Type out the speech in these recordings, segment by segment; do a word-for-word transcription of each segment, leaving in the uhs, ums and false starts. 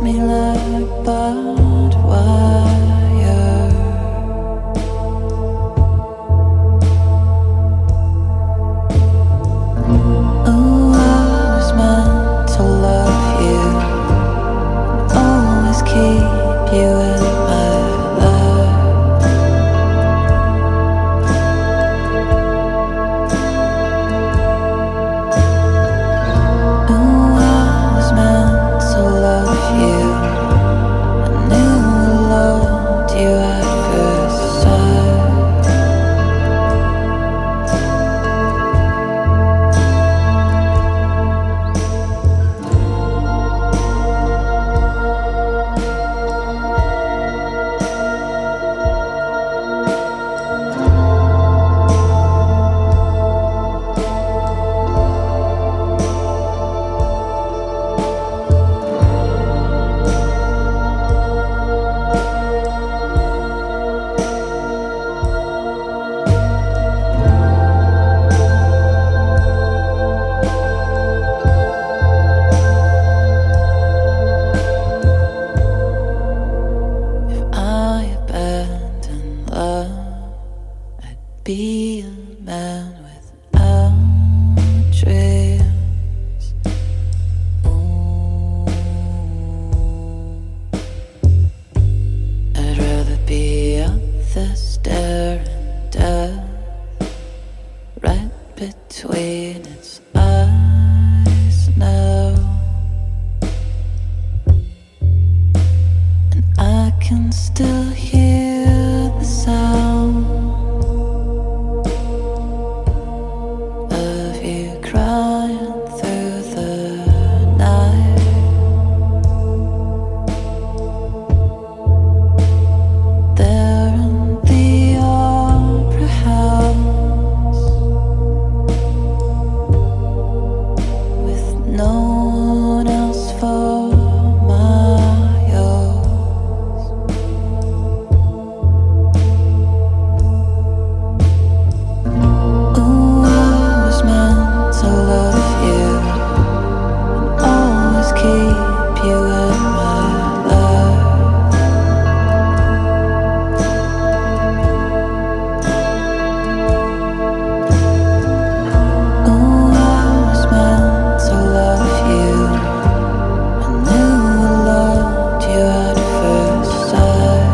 me like barbed wire. Oh, I was meant to love you, always keep you in my life. Oh, I was meant to love you, I knew I loved you at first sight. If I abandoned love, I'd be a man without dreams. Ooh. I'd rather be out there staring death right between its eyes now. And I can still hear the sound of you crying through the night. There in the opera house, with no one else for my yours. Oh, I was meant to love you and always keep you in my life. Oh, I was meant to love you, I knew I loved you at first sight.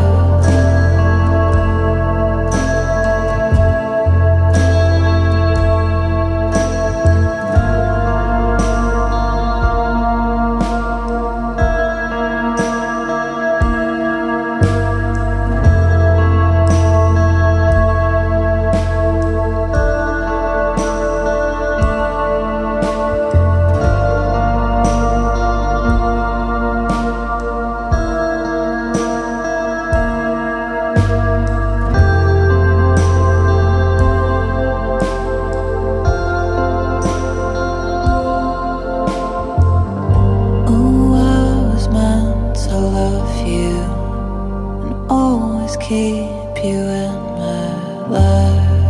Oh, I was meant to love you and always keep you in my life.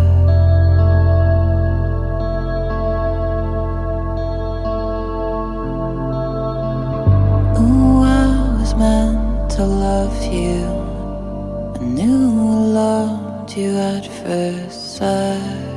Oh, I was meant to love you, I knew I loved you at first sight.